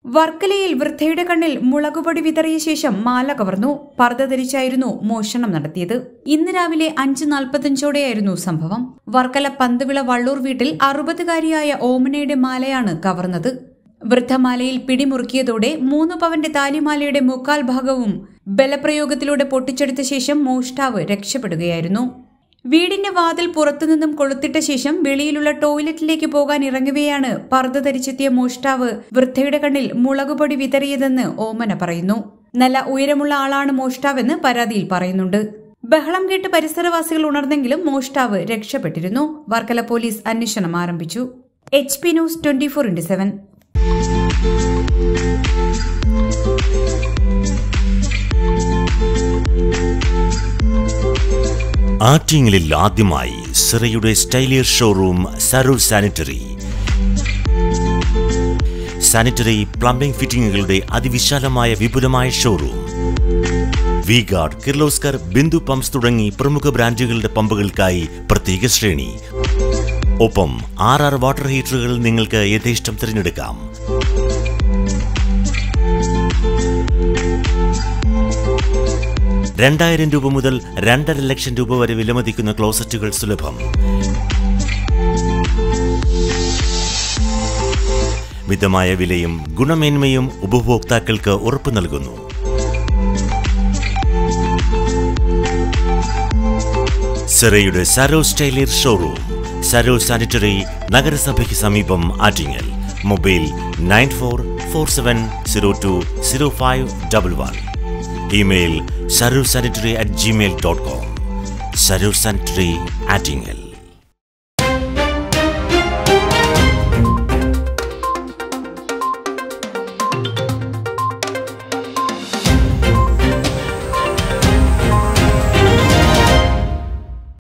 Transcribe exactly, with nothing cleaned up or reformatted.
വർക്കലയിൽ വൃദ്ധയുടെ കണ്ണിൽ മുളകുപൊടി വിതറിയ ശേഷം മാല കവർന്നു. പർദ്ദ ധരിച്ചായിരുന്നു മോഷണം നടത്തിയത്. ഇന്ന് രാവിലെ അഞ്ച് നാൽപ്പത്തഞ്ചോടെയായിരുന്നു സംഭവം. വർക്കല പന്തുവിള വള്ളൂർ വീട്ടിൽ അറുപതുകാരിയായ ഓമനയുടെ മാലയാണ് കവർന്നത്. വൃദ്ധമാലയിൽ പിടിമുറുക്കിയതോടെ മൂന്ന് പവന്റെ താലിമാലയുടെ മുക്കാൽ ഭാഗവും ബലപ്രയോഗത്തിലൂടെ പൊട്ടിച്ചെടുത്ത ശേഷം മോഷ്ടാവ് രക്ഷപ്പെടുകയായിരുന്നു. വീടിന്റെ വാതിൽ പുറത്തുനിന്നും കൊളുത്തിട്ട ശേഷം വെളിയിലുള്ള ടോയ്ലറ്റിലേക്ക് പോകാൻ ഇറങ്ങവെയാണ് പർദ്ദ ധരിച്ചെത്തിയ മോഷ്ടാവ് വൃദ്ധയുടെ കണ്ണിൽ മുളകുപൊടി വിതറിയതെന്ന് ഓമന പറയുന്നു. നല്ല ഉയരമുള്ള ആളാണ് മോഷ്ടാവെന്ന് പരാതിയിൽ പറയുന്നുണ്ട്. ബഹളം കേട്ട് പരിസരവാസികൾ ഉണർന്നെങ്കിലും മോഷ്ടാവ് രക്ഷപ്പെട്ടിരുന്നു. വർക്കല പോലീസ് അന്വേഷണം ആരംഭിച്ചു. H P news twenty four into seven. ആറ്റിങ്ങലിൽ ആദ്യമായി സിറയുടെ styler showroom Sarur sanitary. Sanitary plumbing ഫിറ്റിംഗുകളുടെ അതിവിശാലമായ വിപുലമായ ഷോറൂം. വി ഗാർഡ്, കിർലോസ്കർ, ബിന്ദു പമ്പ്സ് തുടങ്ങി പ്രമുഖ ബ്രാൻഡുകളുടെ പമ്പുകൾക്കായി പ്രത്യേക ശ്രേണി. ഒപ്പം ആർ ആർ വാട്ടർ ഹീറ്ററുകൾ നിങ്ങൾക്ക് യഥേഷ്ടം തിരഞ്ഞെടുക്കാം. രണ്ടായിരം രൂപ മുതൽ രണ്ടര ലക്ഷം രൂപ വരെ വിലമതിക്കുന്ന ക്ലോസറ്റുകൾ സുലഭം. മിതമായ വിലയും ഗുണമേന്മയും ഉപഭോക്താക്കൾക്ക് ഉറപ്പു നൽകുന്നു. സിറയുടെ സരോ സ്റ്റൈലിയർ ഷോറൂം, സരോ സാനിറ്ററി, നഗരസഭയ്ക്ക് സമീപം, Attingal. Mobile nine four four seven zero two zero five double one. Email sarursanitary at gmail dot com. Sarur Sanitary, Attingel.